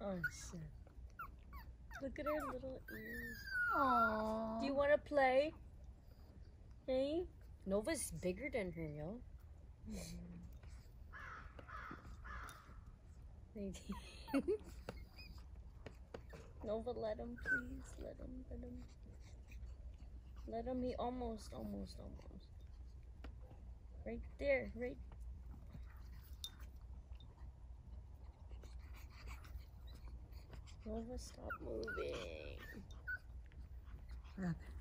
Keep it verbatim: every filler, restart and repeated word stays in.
Oh, shit. Look at her little ears. Aww. Do you want to play? Hey? Nova's bigger than her, yo. Nova, let him, please. Let him, let him. Let him. He almost, almost, almost. Right there, right. Nova, stop moving. What happened?